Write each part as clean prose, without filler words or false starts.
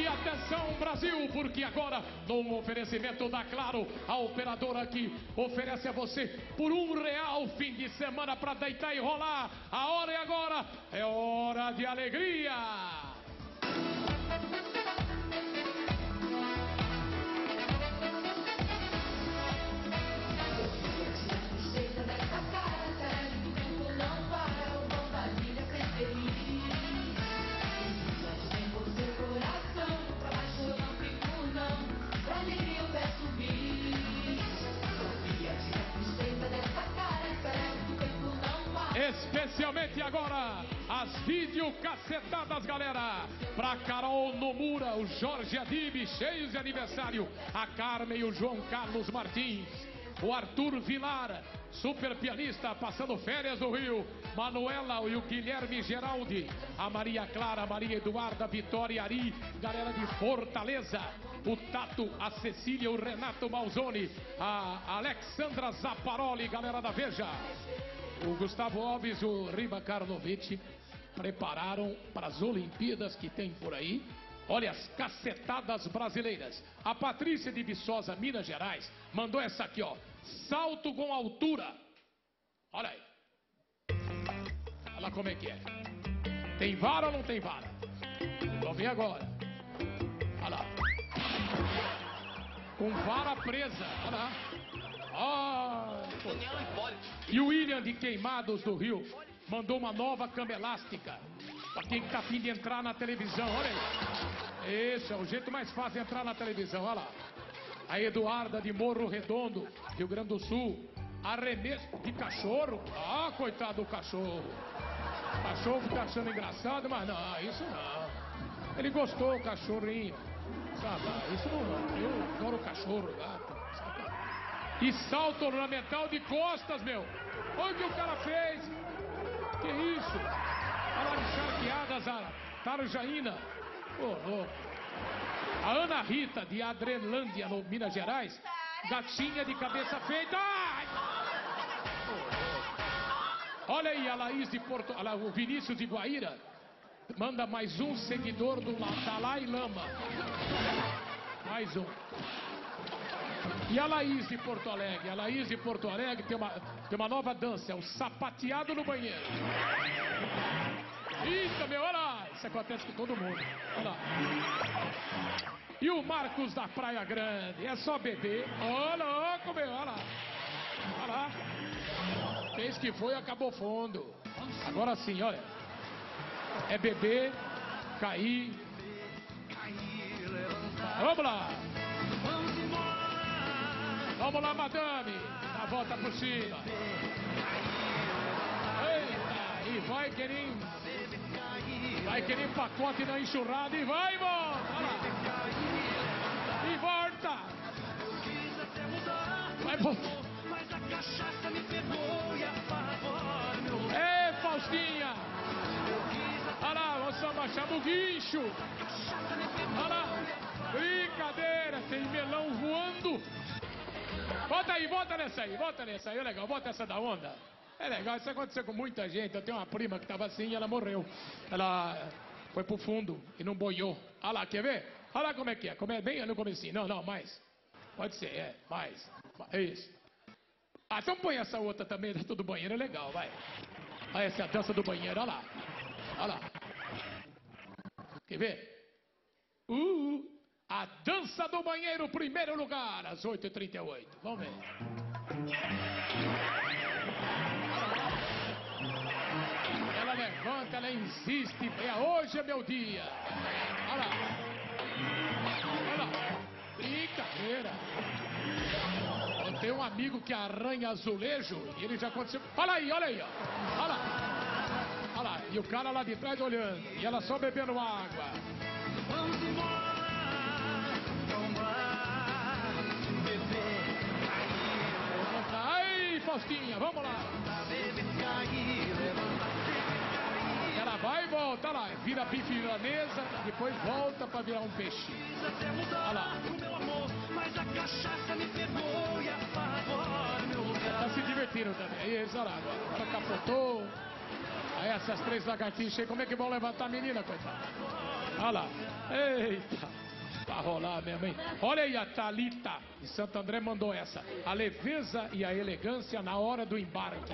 atenção Brasil, porque agora, num oferecimento da Claro, a operadora que oferece a você por R$1 fim de semana para deitar e rolar. A hora é agora, é hora de alegria. Especialmente agora, as videocacetadas, galera. Pra Carol Nomura, o Jorge Adib, cheios de aniversário. A Carmen e o João Carlos Martins. O Arthur Vilar, super pianista, passando férias no Rio. Manuela e o Guilherme Geraldi. A Maria Clara, a Maria Eduarda, Vitória Ari, galera de Fortaleza. O Tato, a Cecília, o Renato Malzoni. A Alexandra Zaparoli, galera da Veja. O Gustavo Alves e o Riba Karlovic prepararam para as Olimpíadas que tem por aí. Olha as cacetadas brasileiras. A Patrícia de Viçosa, Minas Gerais, mandou essa aqui, ó. Salto com altura. Olha aí. Olha lá como é que é. Tem vara ou não tem vara? Vamos ver agora. Olha lá. Com vara presa. Olha lá. E o William de Queimados do Rio mandou uma nova cama elástica para quem está a fim de entrar na televisão. Olha aí. Esse é o jeito mais fácil de entrar na televisão. Olha lá. A Eduarda de Morro Redondo, Rio Grande do Sul. Arremesso de cachorro. Ah, coitado do cachorro. O cachorro tá achando engraçado, mas não, isso não. Ele gostou, o cachorrinho. Sabe, isso não. Eu adoro o cachorro, gato. E salto ornamental de costas, meu. Olha o que o cara fez. Que isso? Olha lá de charqueadas a Tarjaína. Ô, louco. A Ana Rita de Adrelândia, no Minas Gerais. Gatinha de cabeça feita. Ai! Olha aí a Laís de Porto... Olha o Vinícius de Guaíra. Manda mais um seguidor do Dalai Lama. Mais um. E a Laís de Porto Alegre? A Laís de Porto Alegre tem uma nova dança, é o sapateado no banheiro. Eita, meu, olha lá. Isso acontece com todo mundo. Olha lá. E o Marcos da Praia Grande? É só beber. Olha louco, meu, olha lá. Olha lá. Fez que foi, acabou fundo. Agora sim, olha. É beber, cair. Vamos lá. Vamos lá, madame. A volta por cima. Eita, e vai querer. Vai querer pacote na enxurrada e vai e volta. Olha lá. E volta. Vai voltar. Ei, Faustinha. Olha lá, vamos só baixar o guincho. Olha lá. Brincadeira, tem melão voando. Volta aí, volta nessa aí, é legal, volta essa da onda. É legal, isso aconteceu com muita gente. Eu tenho uma prima que estava assim e ela morreu. Ela foi pro fundo e não boiou. Olha lá, quer ver? Olha lá como é que é, bem no comecinho. Não, mais. Pode ser, mais. É isso. Ah, então põe essa outra também, dentro do banheiro, é legal, vai. Olha essa é a dança do banheiro, olha lá. Olha lá. Quer ver? A dança do banheiro, primeiro lugar, às 8h38. Vamos ver. Ela levanta, ela insiste. Hoje é meu dia. Olha lá. Olha lá. Brincadeira. Eu tenho um amigo que arranha azulejo e ele já aconteceu. Olha aí, ó. Olha lá. Olha lá. E o cara lá de trás olhando. E ela só bebendo água. Vamos embora. Aí, Faustinha, vamos lá. Ela vai e volta, olha lá, vira bife milanesa, depois volta pra virar um peixe. Olha lá. Tá se divertindo também. Aí eles, olha lá, agora capotou. Aí essas três lagartixas aí, como é que vão levantar a menina, coitada? Olha lá. Eita. rolar mesmo, hein? Olha aí, a Thalita de Santo André mandou essa. A leveza e a elegância na hora do embarque.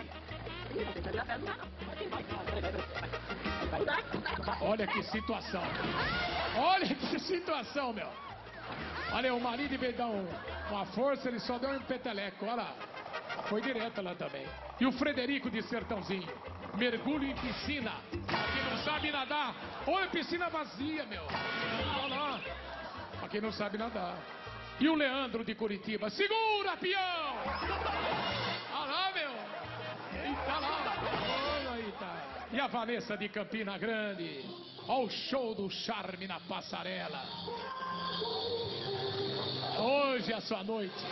Olha que situação. Olha que situação, meu. Olha, o marido, em vez de dar uma força, ele só deu um peteleco. Olha lá. Foi direto lá também. E o Frederico de Sertãozinho. Mergulho em piscina. Pra quem não sabe nadar. Olha, piscina vazia, meu. Olha lá. Pra quem não sabe nadar. E o Leandro de Curitiba. Segura, peão! Olha lá, meu. Eita lá. Olha, eita. E a Vanessa de Campina Grande. Olha o show do charme na passarela. Hoje é a sua noite.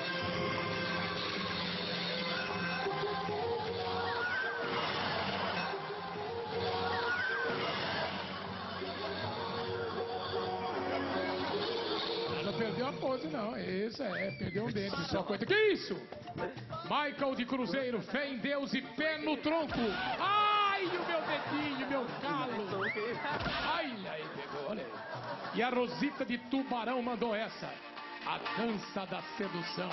Não perdeu a pose, não. Isso perdeu um dente. Só coisa. Que isso? Michael de Cruzeiro, fé em Deus e pé no tronco. Ai, o meu dedinho, meu calo. Ai, aí pegou, olha aí. E a Rosita de Tubarão mandou essa. A dança da sedução.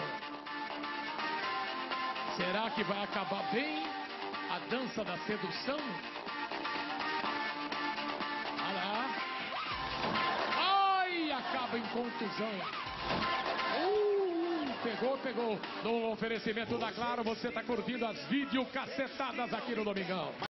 Será que vai acabar bem a dança da sedução? Olha lá. Ai, acaba em contusão. Pegou. No oferecimento da Claro, você está curtindo as videocacetadas aqui no Domingão.